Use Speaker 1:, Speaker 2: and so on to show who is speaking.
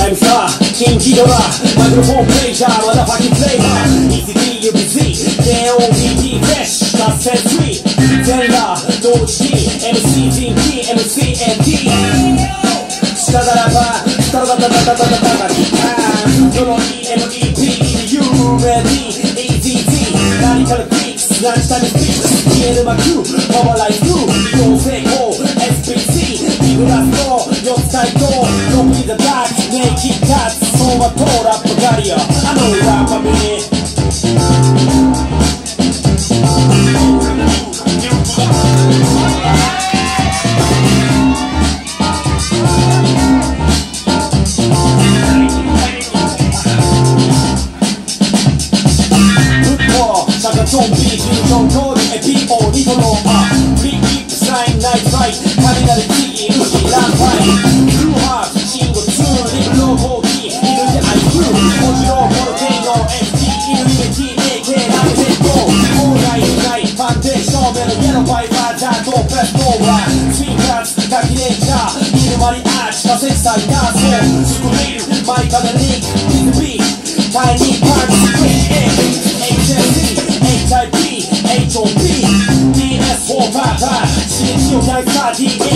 Speaker 1: タイムスター人気ドラマイクロフォンプレイジャーまだファキンフレーバー ECD UBC KOBT フレッシュ達成3全裸同時期 MC 人気 MCNT 下だらばタラタタタタタタタタその EMEP You ready EZT 何からフィックスランチタイムスピックス消える幕パワーライフ移動成功 SPC ビブラスト4つ対等ロックインザダークネイキッカッツ走馬灯ラップガリアあのラッパミニゾンビフュージョン通り EPO リトローフリーキックスラインナイトファイト雷ジギウジランファイトブルーハーツシンゴツーリブローコーキーいるでアイフルモジローボルケイノ FT イルミネティ AK ライテッドオーライフライファンデーション目のイエローファイバージャートベストオーラースインカーツ滝レンジャーイルマリアーチ仮設サイダーソースクリームマイカメリンクディズビータイニーパンチスクリーン HSC HIP HOP DS4 パーパー刺激を焼いた DNA